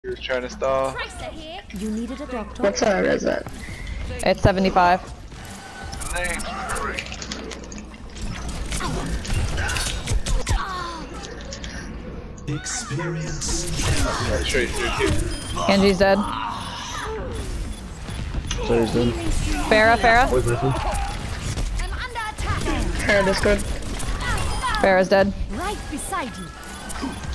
He was trying to stall. You needed a doctor. What's our is it? It's 75. Experience. Straight through. Angie's dead. So he's dead. Farah. Always missing. Hair Discord. Farah's dead. Right beside you.